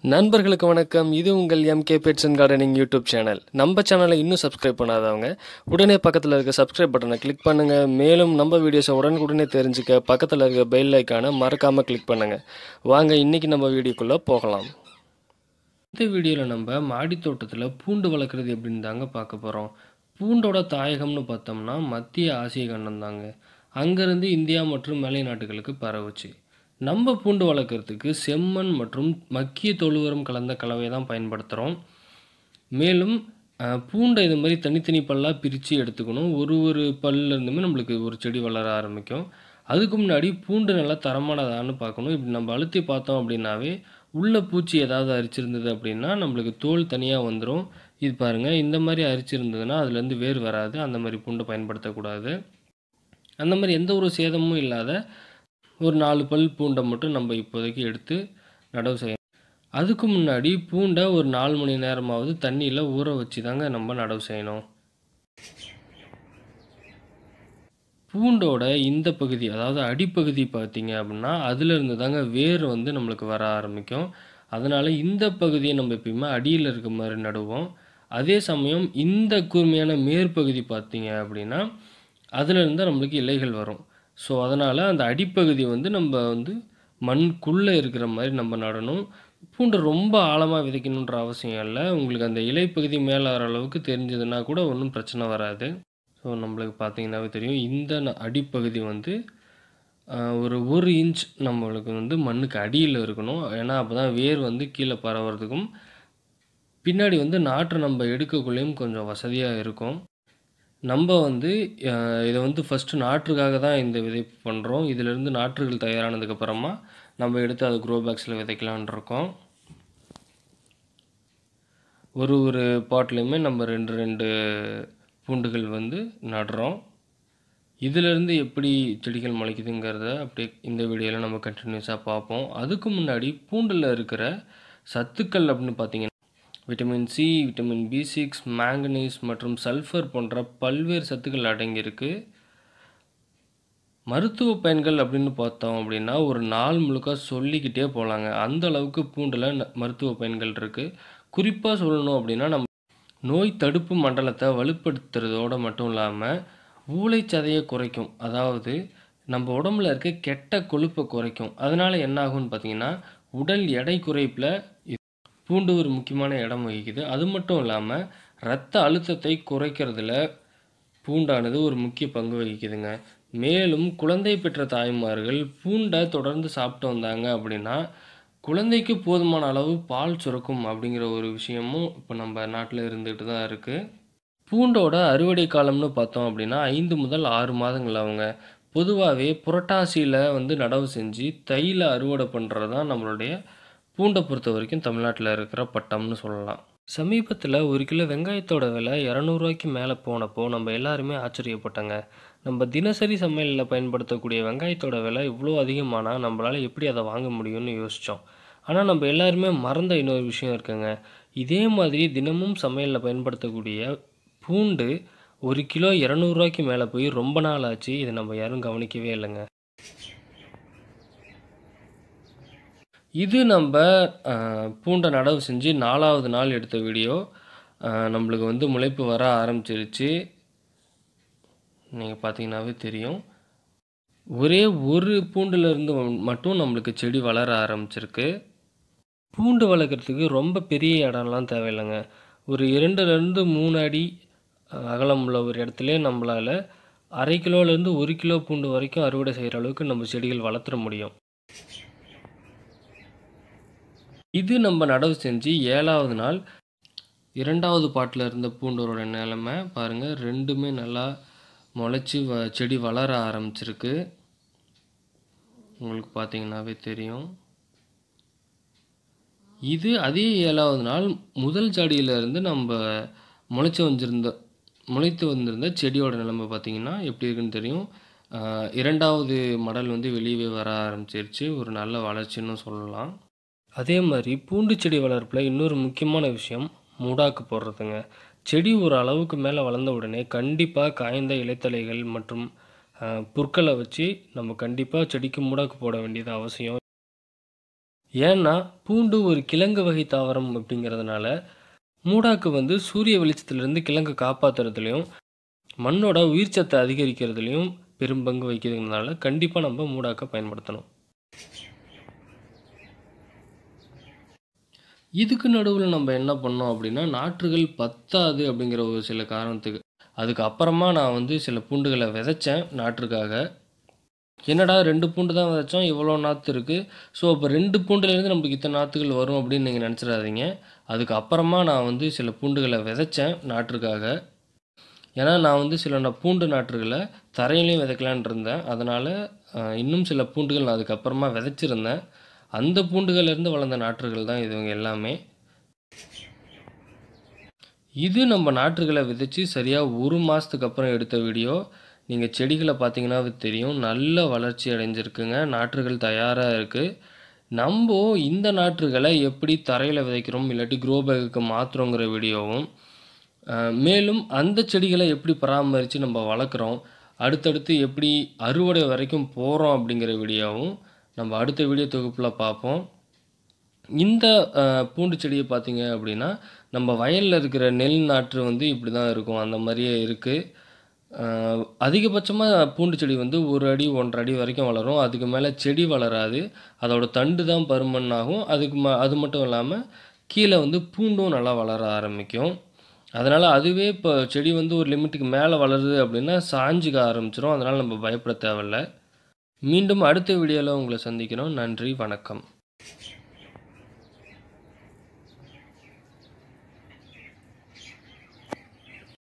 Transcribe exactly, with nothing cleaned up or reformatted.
நண்பர்களுக்கு வணக்கம். இது உங்கள் MK pets and gardening YouTube channel. நம்ம சேனலை இன்னும் சப்ஸ்கிரைப் பண்ணாதவங்க உடனே பக்கத்தில் இருக்க சப்ஸ்கிரைப் பட்டனை கிளிக் பண்ணுங்கள். மேலும் நம்ம வீடியோஸை உடனுக்குடனே தெரிஞ்சுக்க பக்கத்தில் இருக்க பெல் ஐக்கானை மறக்காமல் கிளிக் பண்ணுங்கள். வாங்க இன்றைக்கி நம்ம வீடியோக்குள்ளே போகலாம். இந்த வீடியோவில் நம்ம மாடி தோட்டத்தில் பூண்டு வளர்க்குறது எப்படின்னு தாங்க பார்க்க போகிறோம். பூண்டோட தாயகம்னு பார்த்தோம்னா மத்திய ஆசிய கண்டம் தாங்க. அங்கேருந்து இந்தியா மற்றும் மேலை நாட்டுகளுக்கு பரவுச்சு. நம்ம பூண்டு வளர்க்குறதுக்கு செம்மண் மற்றும் மக்கிய தொழு உரம் கலந்த கலவையை தான் பயன்படுத்துகிறோம். மேலும் பூண்டை இது மாதிரி தனித்தனி பல்லாக பிரித்து எடுத்துக்கணும். ஒரு ஒரு பல்லேருந்துமே நம்மளுக்கு ஒரு செடி வளர ஆரம்பிக்கும். அதுக்கு முன்னாடி பூண்டு நல்லா தரமானதான்னு பார்க்கணும். இப்படி நம்ம அழுத்தி பார்த்தோம் அப்படின்னாவே உள்ள பூச்சி ஏதாவது அரிச்சிருந்தது அப்படின்னா நம்மளுக்கு தோல் தனியாக வந்துடும். இது பாருங்கள், இந்த மாதிரி அரிச்சிருந்ததுன்னா அதுலேருந்து வேர் வராது. அந்த மாதிரி பூண்டை பயன்படுத்தக்கூடாது. அந்த மாதிரி எந்த ஒரு சேதமும் இல்லாத ஒரு நாலு பல் பூண்டை மட்டும் நம்ம இப்போதைக்கு எடுத்து நடவு செய்யணும். அதுக்கு முன்னாடி பூண்டை ஒரு நாலு மணி நேரமாவது தண்ணியில் ஊற வச்சு தாங்க நம்ம நடவு செய்யணும். பூண்டோட இந்த பகுதி, அதாவது அடிப்பகுதி பார்த்தீங்க அப்படின்னா அதிலிருந்து தாங்க வேர் வந்து நம்மளுக்கு வர ஆரம்பிக்கும். அதனால் இந்த பகுதியை நம்ம எப்பயுமே அடியில் இருக்க மாதிரி நடுவோம். அதே சமயம் இந்த கூர்மையான மேற்பகுதி பார்த்தீங்க அப்படின்னா அதிலிருந்து நம்மளுக்கு இலைகள் வரும். ஸோ அதனால் அந்த அடிப்பகுதி வந்து நம்ம வந்து மண்குள்ளே இருக்கிற மாதிரி நம்ம நடணும். பூண்டை ரொம்ப ஆழமாக விதைக்கணுன்ற அவசியம் இல்லை. உங்களுக்கு அந்த இலைப்பகுதி மேலே வர அளவுக்கு தெரிஞ்சதுன்னா கூட ஒன்றும் பிரச்சனை வராது. ஸோ நம்மளுக்கு பார்த்தீங்கன்னாவே தெரியும், இந்த அடிப்பகுதி வந்து ஒரு ஒரு இன்ச் நம்மளுக்கு வந்து மண்ணுக்கு அடியில் இருக்கணும். ஏன்னா அப்போ தான் வேர் வந்து கீழே பரவுறதுக்கும் பின்னாடி வந்து நாற்று நம்ம எடுக்கக்குள்ளேயும் கொஞ்சம் வசதியாக இருக்கும். நம்ம வந்து இதை வந்து ஃபஸ்ட்டு நாற்றுக்காக தான் இந்த விதைப்பு பண்ணுறோம். இதிலேருந்து நாற்றுகள் தயாரானதுக்கப்புறமா நம்ம எடுத்து அதை க்ரோ பேக்ஸில் விதைக்கலான் இருக்கோம். ஒரு ஒரு பாட்லேயுமே நம்ம ரெண்டு ரெண்டு பூண்டுகள் வந்து நடுறோம். இதிலேருந்து எப்படி செடிகள் முளைக்குதுங்கிறத அப்படியே இந்த வீடியோவில் நம்ம கண்டினியூஸாக பார்ப்போம். அதுக்கு முன்னாடி பூண்டில் இருக்கிற சத்துக்கள் அப்படின்னு பார்த்தீங்கன்னா vitamin C, vitamin B six, manganese மற்றும் சல்ஃபர் போன்ற பல்வேறு சத்துக்கள் அடங்கியிருக்கு. மருத்துவ பயன்கள் அப்படின்னு பார்த்தோம் அப்படின்னா ஒரு நாள் முழுக்க சொல்லிக்கிட்டே போகலாங்க. அந்த அளவுக்கு பூண்டில் மருத்துவ பயன்கள் இருக்குது. குறிப்பாக சொல்லணும் அப்படின்னா நம்ம நோய் தடுப்பு மண்டலத்தை வலுப்படுத்துறதோடு மட்டும் இல்லாமல் ஊளைச்சதையை குறைக்கும். அதாவது நம்ம உடம்புல இருக்க கெட்ட கொழுப்பை குறைக்கும். அதனால் என்ன ஆகும்னு பார்த்தீங்கன்னா உடல் எடை குறைப்பில் பூண்டு ஒரு முக்கியமான இடம் வகிக்குது. அது மட்டும் இல்லாமல் இரத்த அழுத்தத்தை குறைக்கிறதுல பூண்டானது ஒரு முக்கிய பங்கு வகிக்குதுங்க. மேலும் குழந்தை பெற்ற தாய்மார்கள் பூண்டை தொடர்ந்து சாப்பிட்டு வந்தாங்க அப்படின்னா குழந்தைக்கு போதுமான அளவு பால் சுரக்கும் அப்படிங்கிற ஒரு விஷயமும் இப்போ நம்ம நாட்டில் இருந்துகிட்டு தான் இருக்குது. பூண்டோட அறுவடை காலம்னு பார்த்தோம் அப்படின்னா ஐந்து முதல் ஆறு மாதங்கள் ஆகுங்க. பொதுவாகவே புரட்டாசியில் வந்து நடவு செஞ்சு தையில் அறுவடை பண்ணுறது தான் நம்மளுடைய பூண்டை பொறுத்த வரைக்கும் தமிழ்நாட்டில் இருக்கிற பட்டம்னு சொல்லலாம். சமீபத்தில் ஒரு கிலோ வெங்காயத்தோட விலை இரநூறுவாய்க்கு மேலே போனப்போ நம்ம எல்லாருமே ஆச்சரியப்பட்டோங்க. நம்ம தினசரி சமையலில் பயன்படுத்தக்கூடிய வெங்காயத்தோட விலை இவ்வளோ அதிகமானால் நம்மளால் எப்படி அதை வாங்க முடியும்னு யோசித்தோம். ஆனால் நம்ம எல்லாருமே மறந்த இன்னொரு விஷயம் இருக்குங்க. இதே மாதிரி தினமும் சமையலில் பயன்படுத்தக்கூடிய பூண்டு ஒரு கிலோ இரநூறுவாய்க்கு மேலே போய் ரொம்ப நாள் ஆச்சு. இதை நம்ம யாரும் கவனிக்கவே இல்லைங்க. இது நம்ம பூண்டை நடவு செஞ்சு நாலாவது நாள் எடுத்த வீடியோ. நம்மளுக்கு வந்து முளைப்பு வர ஆரம்பிச்சிருச்சு. நீங்கள் பார்த்தீங்கன்னாவே தெரியும். ஒரே ஒரு பூண்டுலேருந்து மட்டும் நம்மளுக்கு செடி வளர ஆரம்பிச்சிருக்கு. பூண்டு வளர்க்குறதுக்கு ரொம்ப பெரிய இடம்லாம் தேவையில்லைங்க. ஒரு இரண்டுலேருந்து மூணு அடி அகலம் உள்ள ஒரு இடத்துல நம்மளால் அரை கிலோலேருந்து ஒரு கிலோ பூண்டு வரைக்கும் அறுவடை செய்கிற அளவுக்கு நம்ம செடிகள் வளர்த்துற முடியும். இது நம்ம நடவு செஞ்சு ஏழாவது நாள் இரண்டாவது பாட்டில் இருந்த பூண்டோட நிலைமை பாருங்கள். ரெண்டுமே நல்லா முளைச்சி வ செடி வளர ஆரம்பிச்சிருக்கு. உங்களுக்கு பார்த்தீங்கன்னாவே தெரியும். இது அதே ஏழாவது நாள் முதல் ஜாடியிலேருந்து நம்ம முளைச்சி வந்திருந்த முளைத்து வந்திருந்த செடியோட நிலைமை பார்த்திங்கன்னா எப்படி இருக்குன்னு தெரியும். இரண்டாவது மடல் வந்து வெளியே வர ஆரம்பிச்சிருச்சு. ஒரு நல்ல வளர்ச்சின்னு சொல்லலாம். அதே மாதிரி பூண்டு செடி வளர்ப்பில் இன்னொரு முக்கியமான விஷயம் மூடாக்கு போடுறதுங்க. செடி ஒரு அளவுக்கு மேலே வளர்ந்த உடனே கண்டிப்பாக காய்ந்த இலைத்தலைகள் மற்றும் புற்களை வச்சு நம்ம கண்டிப்பாக செடிக்கு மூடாக்கு போட வேண்டியது அவசியம். ஏன்னா பூண்டு ஒரு கிழங்கு வகை தாவரம் அப்படிங்கிறதுனால மூடாக்கு வந்து சூரிய வெளிச்சத்திலிருந்து கிழங்கை காப்பாற்றுறதுலையும் மண்ணோட உயிர்ச்சத்தை அதிகரிக்கிறதுலையும் பெரும் பங்கு வகிக்கிறதுனால கண்டிப்பாக நம்ம மூடாக்கை பயன்படுத்தணும். இதுக்கு நடுவில் நம்ம என்ன பண்ணோம் அப்படின்னா, நாற்றுகள் பத்தாது அப்படிங்கிற ஒரு சில காரணத்துக்கு. அதுக்கு அப்புறமா நான் வந்து சில பூண்டுகளை விதைச்சேன் நாற்றுக்காக. என்னடா ரெண்டு பூண்டு தான் விதைச்சோம், இவ்வளோ நாற்று இருக்குது. ஸோ அப்போ ரெண்டு பூண்டுலேருந்து நமக்கு இத்தனை நாற்றுகள் வரும் அப்படின்னு நீங்கள் நினச்சிடாதீங்க. அதுக்கு அப்புறமா நான் வந்து சில பூண்டுகளை விதைச்சேன் நாற்றுக்காக. ஏன்னா நான் வந்து சில ந பூண்டு நாற்றுகளை தரையிலையும் விதைக்கலான்னு இருந்தேன். அதனால் இன்னும் சில பூண்டுகள் நான் அதுக்கப்புறமா விதைச்சிருந்தேன். அந்த பூண்டுகள்லேருந்து வளர்ந்த நாற்றுகள் தான் இதுவங்க எல்லாமே. இது நம்ம நாற்றுகளை விதைச்சு சரியாக ஒரு மாதத்துக்கு அப்புறம் எடுத்த வீடியோ. நீங்கள் செடிகளை பார்த்தீங்கன்னா தெரியும், நல்ல வளர்ச்சி அடைஞ்சிருக்குங்க. நாற்றுகள் தயாராக இருக்குது. நம்ம இந்த நாற்றுகளை எப்படி தரையில் விதைக்கிறோம் இல்லாட்டி க்ரோ பேக்குக்கு மாற்றுறோங்கிற வீடியோவும், மேலும் அந்த செடிகளை எப்படி பராமரித்து நம்ம வளர்க்குறோம், அடுத்தடுத்து எப்படி அறுவடை வரைக்கும் போகிறோம் அப்படிங்கிற வீடியோவும் நம்ம அடுத்த வீடியோ தொகுப்பில் பார்ப்போம். இந்த பூண்டு செடியை பார்த்தீங்க அப்படின்னா, நம்ம வயலில் இருக்கிற நெல் நாற்று வந்து இப்படி தான் இருக்கும். அந்த மாதிரியே இருக்குது. அதிகபட்சமாக பூண்டு செடி வந்து ஒரு அடி ஒன்றரை அடி வரைக்கும் வளரும். அதுக்கு மேலே செடி வளராது. அதோட தண்டு தான் பருமனாகும். அதுக்கு ம அது மட்டும் இல்லாமல் கீழே வந்து பூண்டும் நல்லா வளர ஆரம்பிக்கும். அதனால் அதுவே இப்போ செடி வந்து ஒரு லிமிட்டுக்கு மேலே வளருது அப்படின்னா சாஞ்சிக்க ஆரம்பிச்சிடும். அதனால் நம்ம பயப்பட தேவையில்ல. மீண்டும் அடுத்த வீடியோவில் உங்களை சந்திக்கிறோம். நன்றி, வணக்கம்.